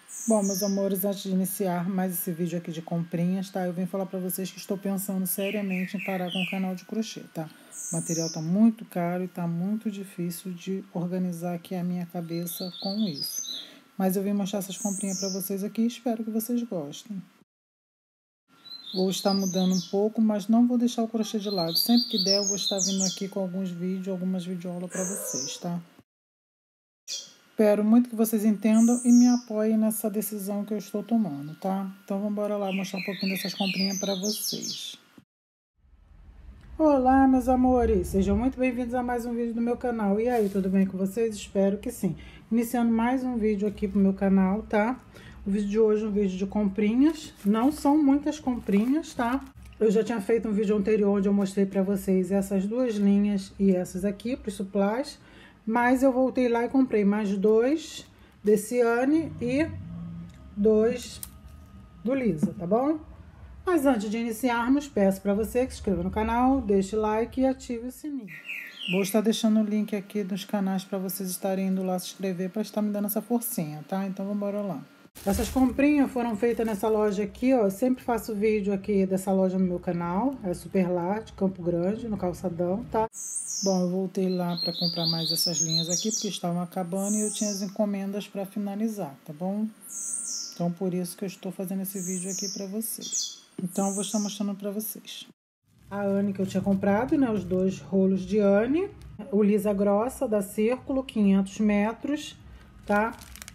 Bom, meus amores, antes de iniciar mais esse vídeo aqui de comprinhas, tá? Eu vim falar pra vocês que estou pensando seriamente em parar com o canal de crochê, tá? O material tá muito caro e tá muito difícil de organizar aqui a minha cabeça com isso. Mas eu vim mostrar essas comprinhas pra vocês aqui e espero que vocês gostem. Vou estar mudando um pouco, mas não vou deixar o crochê de lado. Sempre que der, eu vou estar vindo aqui com alguns vídeos, algumas videoaulas pra vocês, tá? Espero muito que vocês entendam e me apoiem nessa decisão que eu estou tomando, tá? Então vamos embora lá mostrar um pouquinho dessas comprinhas para vocês. Olá, meus amores! Sejam muito bem-vindos a mais um vídeo do meu canal. E aí, tudo bem com vocês? Espero que sim. Iniciando mais um vídeo aqui pro meu canal, tá? O vídeo de hoje é um vídeo de comprinhas. Não são muitas comprinhas, tá? Eu já tinha feito um vídeo anterior onde eu mostrei para vocês essas duas linhas e essas aqui, para os supplies. Mas eu voltei lá e comprei mais dois desse Anne e dois do Lisa, tá bom? Mas antes de iniciarmos, peço para você que se inscreva no canal, deixe like e ative o sininho. Vou estar deixando o link aqui dos canais para vocês estarem indo lá se inscrever para estar me dando essa forcinha, tá? Então vamos embora lá. Essas comprinhas foram feitas nessa loja aqui, ó. Eu sempre faço vídeo aqui dessa loja no meu canal. É Super Larte, Campo Grande, no Calçadão, tá? Bom, eu voltei lá para comprar mais essas linhas aqui, porque estavam acabando e eu tinha as encomendas para finalizar, tá bom? Então, por isso que eu estou fazendo esse vídeo aqui para vocês. Então, eu vou estar mostrando para vocês. A Anne que eu tinha comprado, né? Os dois rolos de Anne. O Lisa Grossa, da Círculo, 500 metros, tá?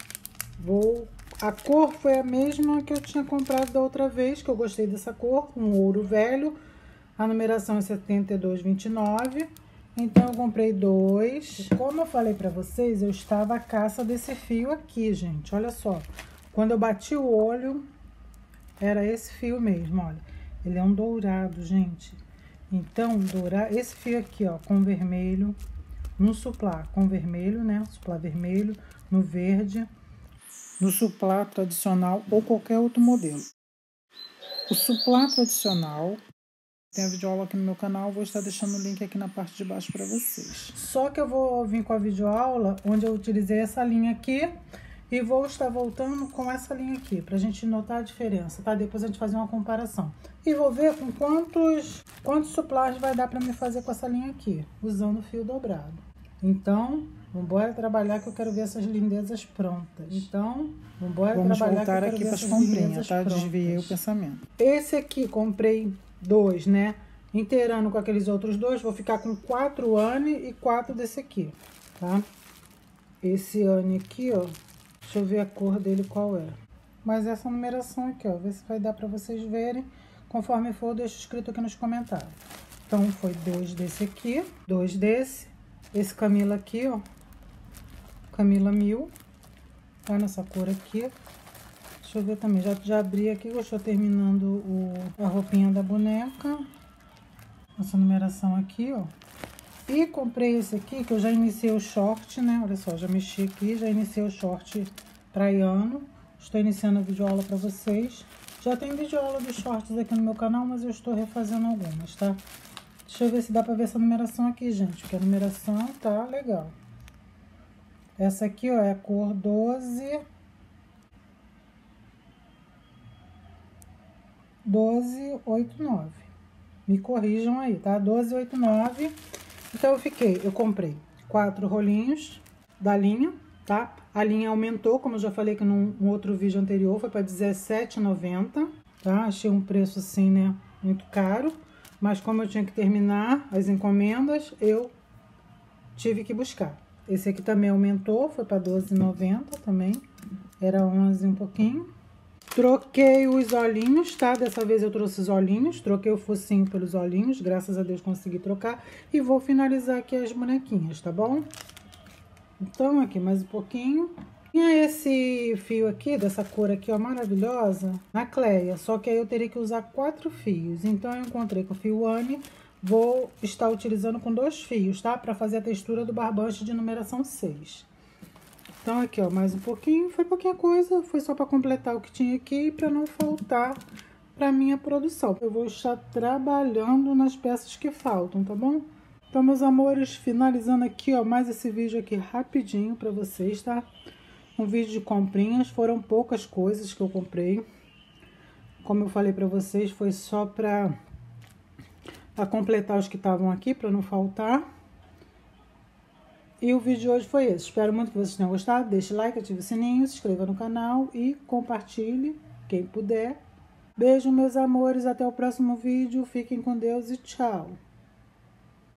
A cor foi a mesma que eu tinha comprado da outra vez, que eu gostei dessa cor, um ouro velho. A numeração é 7229. Então, eu comprei dois. Como eu falei pra vocês, eu estava à caça desse fio aqui, gente. Olha só. Quando eu bati o olho, era esse fio mesmo, olha. Ele é um dourado, gente. Então, esse fio aqui, ó, com vermelho, no suplá com vermelho, né? Suplá vermelho, no verde, no suplá tradicional ou qualquer outro modelo. O suplá tradicional... Tem a videoaula aqui no meu canal, vou estar deixando o link aqui na parte de baixo para vocês. Só que eu vou vir com a videoaula onde eu utilizei essa linha aqui e vou estar voltando com essa linha aqui, pra gente notar a diferença, tá? Depois a gente fazer uma comparação. E vou ver com quantos suplás vai dar pra me fazer com essa linha aqui, usando o fio dobrado. Então, vambora trabalhar que eu quero ver essas lindezas prontas. Então, vambora trabalhar que eu quero ver essas lindezas prontas. Tá? Desviei o pensamento. Esse aqui comprei dois, né? Inteirando com aqueles outros dois, vou ficar com 4 Anne e 4 desse aqui, tá? Esse Anne aqui, ó, deixa eu ver a cor dele qual é. Mas essa numeração aqui, ó, ver se vai dar pra vocês verem. Conforme for, eu deixo escrito aqui nos comentários. Então, foi 2 desse aqui, 2 desse. Esse Camila aqui, ó, Camila 1000, tá? Nessa cor aqui. Deixa eu ver também, já abri aqui, eu estou terminando a roupinha da boneca. Essa numeração aqui, ó. E comprei esse aqui, que eu já iniciei o short, né? Olha só, já mexi aqui, já iniciei o short praiano. Estou iniciando a videoaula para vocês. Já tem videoaula dos shorts aqui no meu canal, mas eu estou refazendo algumas, tá? Deixa eu ver se dá para ver essa numeração aqui, gente, porque a numeração tá legal. Essa aqui, ó, é a cor 1289. Me corrijam aí, tá? 1289. Então, eu comprei 4 rolinhos da linha, tá? A linha aumentou, como eu já falei que num outro vídeo anterior, foi para R$17,90, tá? Achei um preço assim, né, muito caro. Mas como eu tinha que terminar as encomendas, eu tive que buscar. Esse aqui também aumentou, foi para R$12,90 também. Era 11 um pouquinho. Troquei os olhinhos, tá? Dessa vez eu trouxe os olhinhos, troquei o focinho pelos olhinhos, graças a Deus consegui trocar. E vou finalizar aqui as bonequinhas, tá bom? Então, aqui mais um pouquinho. Tinha esse fio aqui, dessa cor aqui, ó, maravilhosa, na Cleia. Só que aí eu teria que usar 4 fios. Então, eu encontrei com o fio Anne, vou estar utilizando com 2 fios, tá? Pra fazer a textura do barbante de numeração 6. Então, aqui, ó, mais um pouquinho. Foi pouquinha coisa, foi só pra completar o que tinha aqui, pra não faltar pra minha produção. Eu vou estar trabalhando nas peças que faltam, tá bom? Então, meus amores, finalizando aqui, ó, mais esse vídeo aqui rapidinho pra vocês, tá? um vídeo de comprinhas. Foram poucas coisas que eu comprei. Como eu falei pra vocês, foi só pra completar os que estavam aqui, pra não faltar. E o vídeo de hoje foi esse. Espero muito que vocês tenham gostado. Deixe like, ative o sininho, se inscreva no canal e compartilhe, quem puder. Beijo, meus amores. Até o próximo vídeo. Fiquem com Deus e tchau.